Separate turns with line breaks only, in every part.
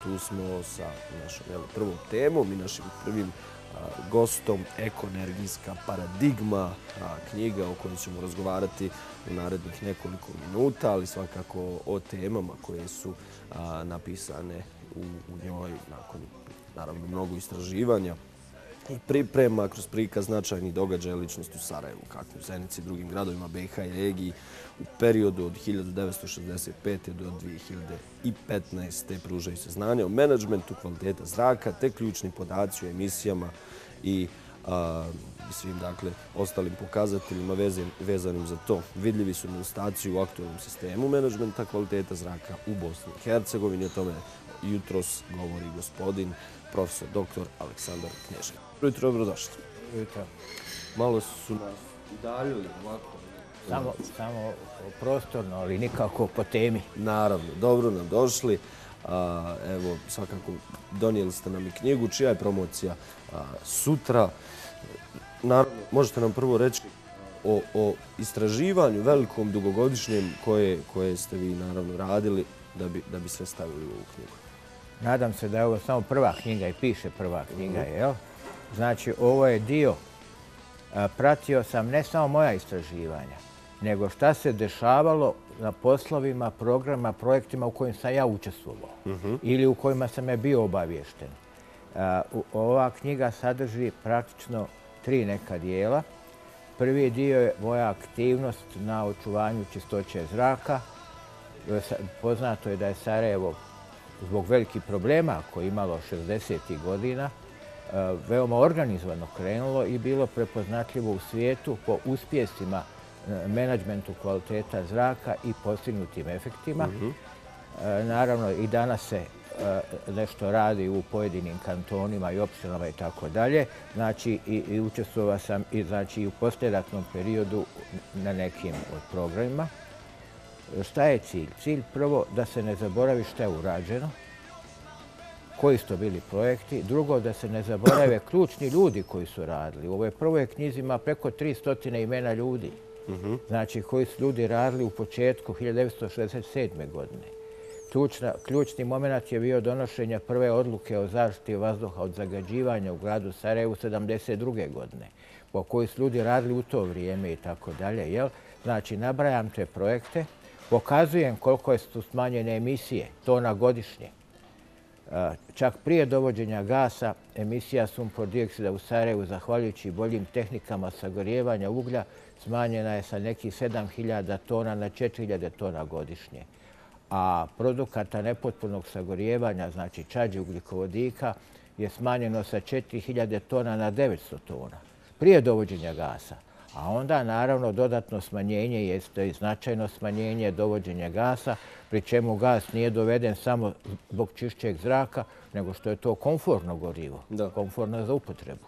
tu smo sa našom prvom temom i našim prvim gostom Ekoenergijska paradigma, knjiga o kojoj ćemo razgovarati u narednih nekoliko minuta, ali svakako o temama koje su napisane u njoj nakon naravno mnogo istraživanja i priprema kroz prikaz značajnih događaja ličnosti u Sarajevu, kako u Zenici i drugim gradovima BiH i regiji u periodu od 1965. do 2015. pružaju se znanja o menadžmentu kvaliteta zraka te ključni podaci o emisijama i svim ostalim pokazateljima vezanim za to. Vidljivi su nedostaci u aktualnom sistemu menadžmenta kvaliteta zraka u Bosni i Hercegovini. O tome jutros govori gospodin profesor dr. Aleksandar Knježkin. Jutro, dobrodošli.
Jutro.
Malo su nas udaljili ovako.
Samo prostorno, ali nikako po temi.
Naravno, dobro nam došli. Evo, svakako donijeli ste nam i knjigu, čija je promocija sutra. Naravno, možete nam prvo reći o istraživanju velikom, dugogodišnjem koje ste vi naravno radili da bi sve stavili u ovu knjigu.
Nadam se da je ovo samo prva knjiga i piše prva knjiga, jel? Znači, ovo je dio. Pratio sam ne samo moja istraživanja, nego šta se dešavalo na poslovima, programa, projektima u kojim sam ja učestvovao ili u kojima sam ja bio obaviješten. Ova knjiga sadrži praktično 3 neka dijela. Prvi dio je moja aktivnost na očuvanju čistoće zraka. Poznato je da je Sarajevo zbog velikih problema koje je imalo 60. godina veoma organizovano krenulo i bilo prepoznatljivo u svijetu po uspjesima menadžmentu kvaliteta zraka i postignutim efektima. Naravno, i danas se nešto radi u pojedinim kantonima i opštinama i tako dalje. Znači, i učestvovao sam i u poslijeratnom periodu na nekim od programima. Šta je cilj? Cilj prvo da se ne zaboravi šta je urađeno, koji su to bili projekti. Drugo, da se ne zaborave ključni ljudi koji su radili. U ovoj prvoj knjizi ima preko 300 imena ljudi. Znači, koji su ljudi radili u početku 1967. godine. Ključni moment je bio donošenje prve odluke o zaštiti vazduha od zagađivanja u gradu Sarajevu 1972. godine, po koji su ljudi radili u to vrijeme i tako dalje. Znači, nabrajam te projekte, pokazujem koliko su smanjene emisije, tona godišnje. Čak prije dovođenja gasa, emisija sumpor-dioksida u Sarajevu, zahvaljujući boljim tehnikama sagorijevanja uglja, smanjena je sa nekih 7.000 tona na 4.000 tona godišnje. A produkata nepotpunog sagorijevanja, znači čađi ugljikovodika, je smanjeno sa 4.000 tona na 900 tona prije dovođenja gasa. A onda, naravno, dodatno smanjenje jeste i značajno smanjenje dovođenja gasa, pri čemu gas nije doveden samo zbog čišćeg zraka, nego što je to komforno gorivo, komforno za upotrebu.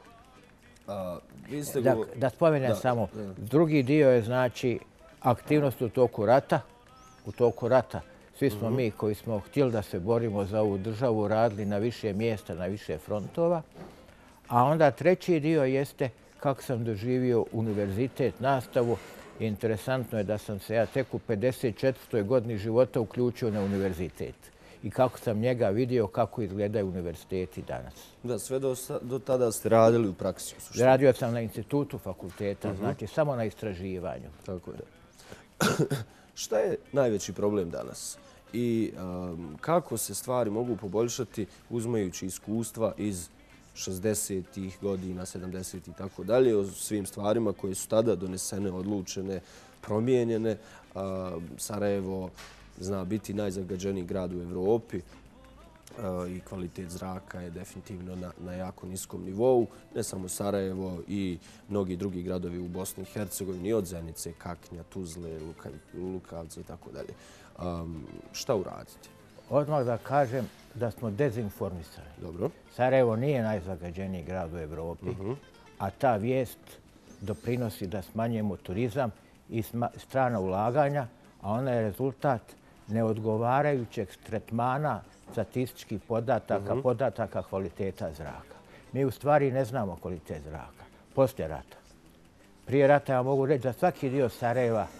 Da spomenem samo, drugi dio je, znači, aktivnost u toku rata. U toku rata svi smo mi koji smo htjeli da se borimo za ovu državu radili na više mjesta, na više frontova. A onda treći dio jeste kako sam doživio univerzitet, nastavu. Interesantno je da sam se ja tek u 54. godini života uključio na univerzitet. I kako sam njega vidio, kako izgledaju univerziteti danas.
Da, sve do tada ste radili u praksi.
Radio sam na institutu fakulteta, znači samo na istraživanju.
Tako je. Šta je najveći problem danas? I kako se stvari mogu poboljšati uzimajući iskustva iz 60-ih godina, 70-ih i tako dalje, o svim stvarima koje su tada donesene, odlučene, promijenjene. Sarajevo zna biti najzagađeniji grad u Evropi i kvalitet zraka je definitivno na jako niskom nivou. Ne samo Sarajevo i mnogi drugi gradovi u Bosni i Hercegovini, od Zenice, Kaknja, Tuzle, Lukavca i tako dalje. Šta uraditi?
Odmah da kažem da smo dezinformisani.
Dobro.
Sarajevo nije najzagađeniji grad u Evropi, a ta vijest doprinosi da smanjujemo turizam i strana ulaganja, a ona je rezultat neodgovarajućeg tretmana statističkih podataka kvaliteta zraka. Mi u stvari ne znamo kvalitet zraka. Poslije rata. Prije rata ja mogu reći da svaki dio Sarajeva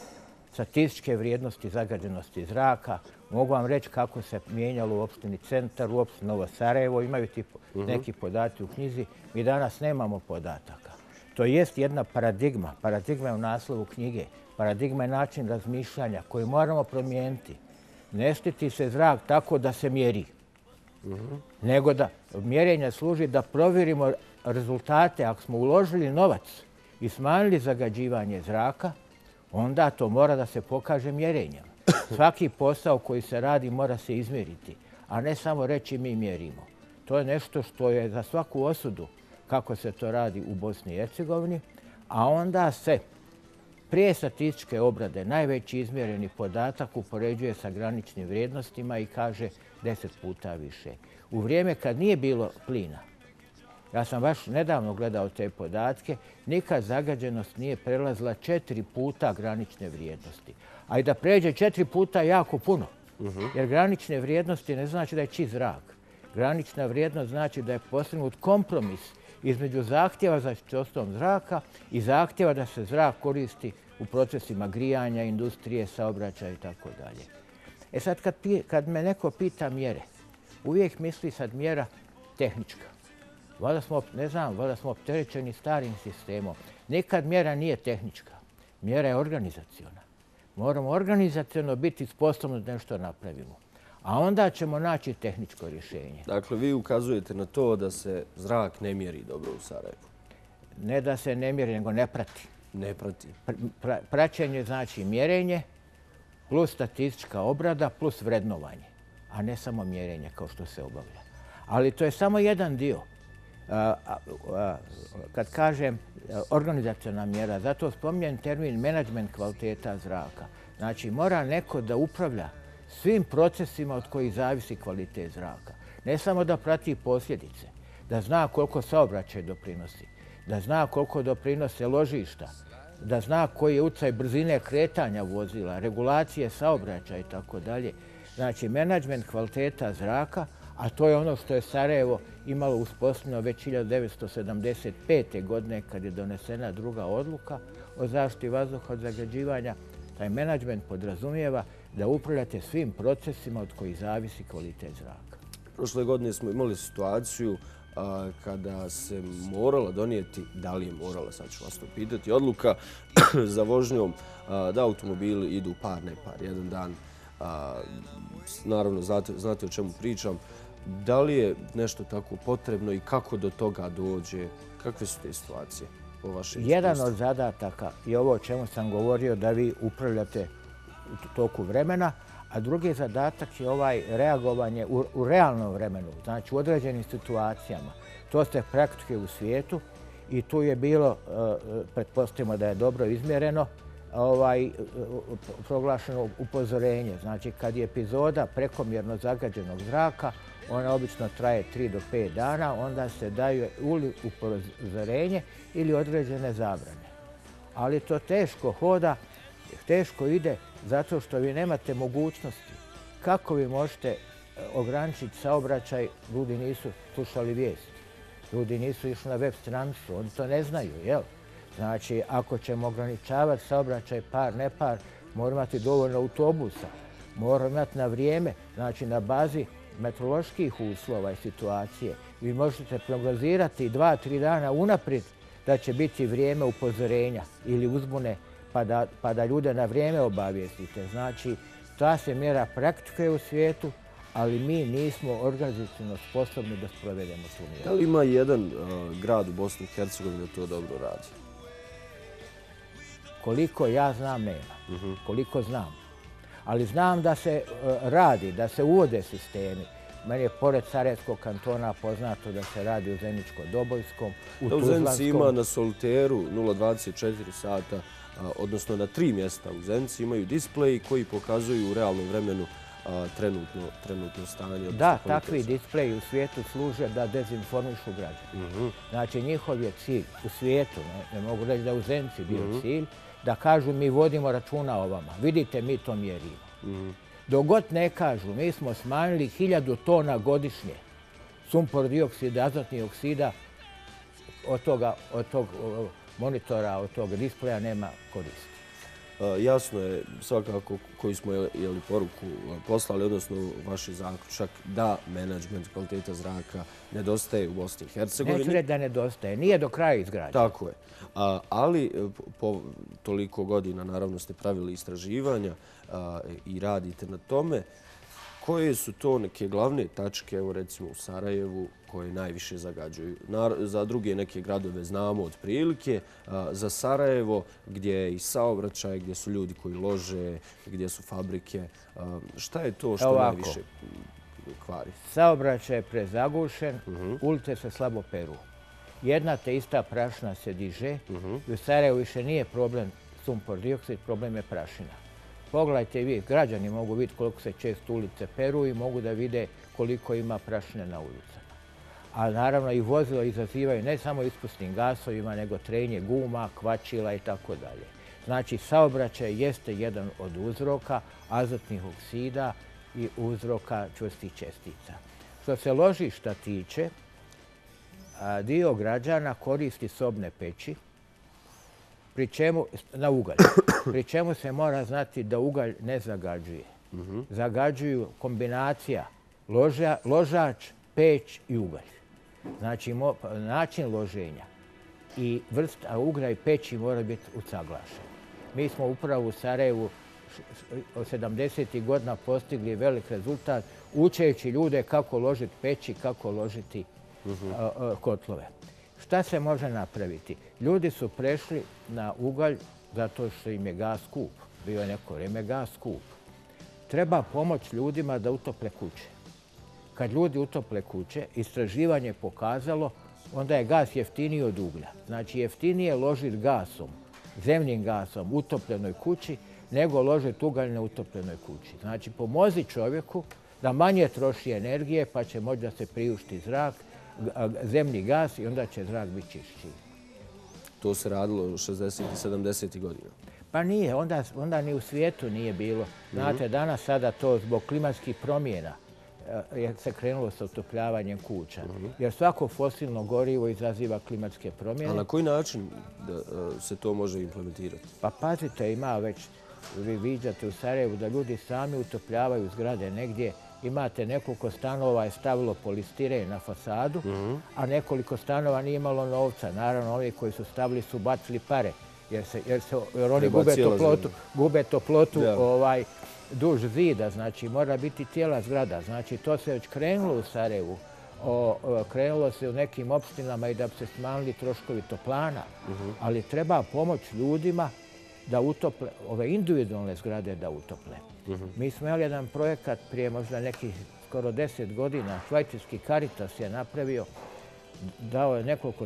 statističke vrijednosti zagađenosti zraka. Mogu vam reći kako se mijenjalo u opštini Centar, u opštini Novo Sarajevo. Imaju ti neki podaci u knjizi. Mi danas nemamo podataka. To jest jedna paradigma. Paradigma je u naslovu knjige. Paradigma je način razmišljanja koji moramo promijeniti. Ne štiti se zrak tako da se mjeri, nego da mjerenje služi da provjerimo rezultate. Ako smo uložili novac i smanjili zagađivanje zraka, onda to mora da se pokaže mjerenjem. Svaki posao koji se radi mora se izmjeriti, a ne samo reći mi mjerimo. To je nešto što je za svaku osudu kako se to radi u Bosni i Hercegovini, a onda se prije statističke obrade najveći izmjereni podatak upoređuje sa graničnim vrijednostima i kaže 10 puta više. U vrijeme kad nije bilo plina, ja sam baš nedavno gledao te podatke, nikad zagađenost nije prelazila 4 puta granične vrijednosti. A i da pređe 4 puta jako puno, jer granične vrijednosti ne znači da je čist zrak. Granična vrijednost znači da je postignut kompromis između zahtjeva za čistom zraka i zahtjeva da se zrak koristi u procesima grijanja, industrije, saobraćaja i tako dalje. E sad kad me neko pita mjere, uvijek misli sad mjera tehnička. Valjda smo opterećeni starim sistemom. Nikad mjera nije tehnička. Mjera je organizaciona. Moramo organizaciono biti sposobni da nešto napravimo. A onda ćemo naći tehničko rješenje.
Dakle, vi ukazujete na to da se zrak ne mjeri dobro u Sarajevu.
Ne da se ne mjeri, nego ne prati.
Ne prati.
Praćenje znači mjerenje plus statistička obrada plus vrednovanje, a ne samo mjerenje kao što se obavlja. Ali to je samo jedan dio. Kad kažem organizaciona mjera, zato spominjem termin menadžment kvaliteta zraka. Znači, mora neko da upravlja svim procesima od kojih zavisi kvalitet zraka. Ne samo da prati posljedice, da zna koliko saobraćaj doprinosi, da zna koliko doprinose ložišta, da zna koji je utjecaj brzine kretanja vozila, regulacije saobraćaja i tako dalje. Znači, menadžment kvaliteta zraka, a to je ono što je Sarajevo imalo uspostavljeno već 1975. godine kad je donesena druga odluka o zaštiti vazduha od zagađivanja. Taj menadžment podrazumijeva da upravljate svim procesima od kojih zavisi kvalitet zraka.
Prošle godine smo imali situaciju kada se morala donijeti, da li je morala, sad ću vas to pitati, odluka za vožnjom da automobili idu par, ne par, jedan dan. Naravno, znate o čemu pričam. Da li je nešto tako potrebno i kako do toga dođe? Kakve su te situacije po vašem iskustvu?
Jedan od zadataka je ovo o čemu sam govorio, da vi upravljate u toku vremena, a drugi zadatak je ovaj reagovanje u realnom vremenu, znači u određenim situacijama. To se praktikuje u svijetu i tu je bilo, pretpostavimo da je dobro izmjereno, proglašeno upozorenje. Znači, kad je epizoda prekomjerno zagađenog zraka, ona obično traje 3 do 5 dana, onda se daju ili upozorenje ili određene zabrane. Ali to teško hoda, teško ide zato što vi nemate mogućnosti. Kako vi možete ograničiti saobraćaj? Ljudi nisu slušali vijesti. Ljudi nisu išli na web stranicu, oni to ne znaju, jel? Znači, ako ćemo ograničavati saobraćaj par, ne par, moramo imati dovoljno autobusa, moramo imati na vrijeme, znači na bazi meteoroloških uslova i situacije. Vi možete prognozirati 2-3 dana unaprijed da će biti vrijeme upozorenja ili uzbune pa da ljude na vrijeme obavijestite. Znači, ta se mjera praktikuje u svijetu, ali mi nismo organizaciono sposobni da sprovedemo tu mjeru.
Da li ima jedan grad u Bosni i Hercegovini da to dobro radi?
Koliko ja znam, nema. Koliko znam. Ali znam da se radi, da se uvode sistemi. Meni je pored Sarajevskog kantona poznato da se radi u Zeničko-Dobojskom, u Tuzlanskom.
U Zenici ima na Solteru 0,24 sata, odnosno na 3 mjesta u Zenici imaju displeji koji pokazuju u realnom vremenu trenutno stanje.
Da, takvi displeji u svijetu služe da dezinformišu građane. Znači, njihov je cilj u svijetu, ne mogu reći da u Zenici bio cilj, da kažu mi vodimo računa o vama. Vidite, mi to mjerimo. Dok god ne kažu, mi smo smanjili 1000 tona godišnje sumpor dioksida, azotnih oksida, od tog monitora, od tog displeja nema koristi.
Jasno je svakako koju smo poruku poslali, odnosno vaš zaključak da menadžment kvaliteta zraka nedostaje u Bosni i Hercegovini.
Neću reći da nedostaje, nije do kraja izgrađen.
Tako je. Ali po toliko godina naravno ste pravili istraživanja i radite na tome. Koje su to neke glavne tačke, evo recimo u Sarajevu, koje najviše zagađuju? Za druge neke gradove znamo otprilike. Za Sarajevo, gdje je i saobraćaj, gdje su ljudi koji lože, gdje su fabrike, šta je to što najviše kvari?
Saobraćaj je prezagušen, ulice se slabo peru. Jedna te ista prašina se diže i u Sarajevu više nije problem sumpor dioksid, problem je prašina. Pogledajte vi, građani mogu vidjeti koliko se često ulice peru i mogu da vide koliko ima prašine na ulicama. A naravno i vozila izazivaju ne samo ispusnim gasovima, nego trenje guma, kvačila i tako dalje. Znači, saobraćaj jeste jedan od uzroka azotnih oksida i uzroka čvrstih čestica. Što se ložišta tiče, dio građana koristi sobne peći, na ugalj. Pri čemu se mora znati da ugalj ne zagađuje. Zagađuju kombinacija ložač, peć i ugalj. Znači, način loženja i vrsta uglja i peći mora biti usaglašen. Mi smo upravo u Sarajevu od 70. godina postigli velik rezultat učeći ljude kako ložiti peći, kako ložiti kotlove. Šta se može napraviti? Ljudi su prešli na ugalj zato što im je gas skup. Bio je neko vrijeme gas skup. Treba pomoć ljudima da utople kuće. Kad ljudi utople kuće, istraživanje je pokazalo, onda je gas jeftiniji od uglja. Znači, jeftinije ložiti gasom, zemnim gasom, utopljenoj kući, nego ložiti ugalj na utopljenoj kući. Znači, pomozi čovjeku da manje troši energije, pa će moći da se priušti zrak, zemni gas i onda će zrak biti čišći.
To se radilo 60. i 70. godina.
Pa nije, onda ni u svijetu nije bilo. Znate, danas sada to zbog klimatskih promjena se krenulo sa utopljavanjem kuća. Jer svako fosilno gorivo izaziva klimatske promjene.
A na koji način se to može implementirati?
Pa pazite, ima već, vi viđate u Sarajevu da ljudi sami utopljavaju zgrade negdje. Imate nekoliko stanova je stavilo polistiren na fasadu, a nekoliko stanova nije imalo novca. Naravno, ovi koji su stavili su bacili pare, jer oni gube toplotu duž zida. Znači, mora biti cijela zgrada. Znači, to se već krenulo u Sarajevu. Krenulo se u nekim opštinama i da bi se smanjili troškovi toplana, ali treba pomoć ljudima da utople, ove individualne zgrade da utople. Mi smo imali jedan projekat prije možda nekih skoro 10 godina. Švajcarski Caritas je napravio, dao je nekoliko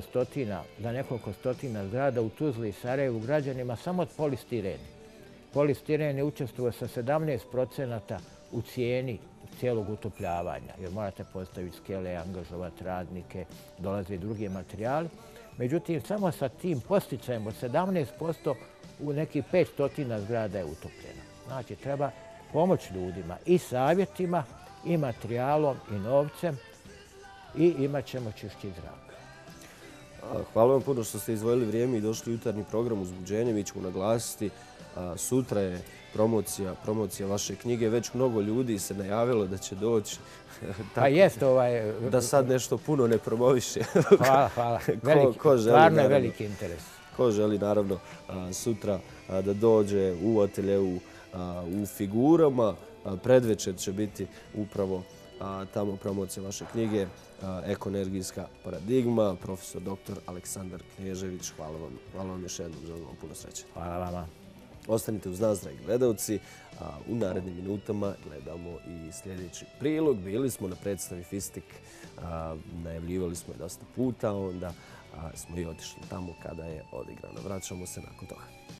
stotina zgrada u Tuzli i Sarajevu građanima samo od polistirena. Polistiren je učestvovao sa 17% u cijeni cijelog utopljavanja, jer morate postaviti skele, angažovati radnike, dolaze i drugi materijali. Međutim, samo sa tim posticajem od 17% u nekih 500 zgrada je utopljeno. Znači, treba pomoć ljudima i savjetima, i materijalom, i novcem i imat ćemo čišći zrak.
Hvala vam puno što ste izdvojili vrijeme i došli u jutarnji program Uzbuđenje. Mi ćemo naglasiti, sutra je promocija vaše knjige. Već mnogo ljudi se najavilo da će doći.
Pa jest
da sad nešto puno ne promoviše.
Hvala. Stvarno je veliki interes.
Ko želi, naravno, sutra da dođe u ateljeu u Figurama. Predvečer će biti upravo tamo promocija vaše knjige Ekoenergijska paradigma. Profesor dr. Aleksandar Knežević, hvala vam još jednom. Želim vam puno sreće.
Hvala vama.
Ostanite uz nas, dragi gledalci. U narednim minutama gledamo i sljedeći prilog. Bili smo na predstavi Fistik. Najavljivali smo je dosta puta, onda smo i otišli tamo kada je odigrano. Vraćamo se nakon toga.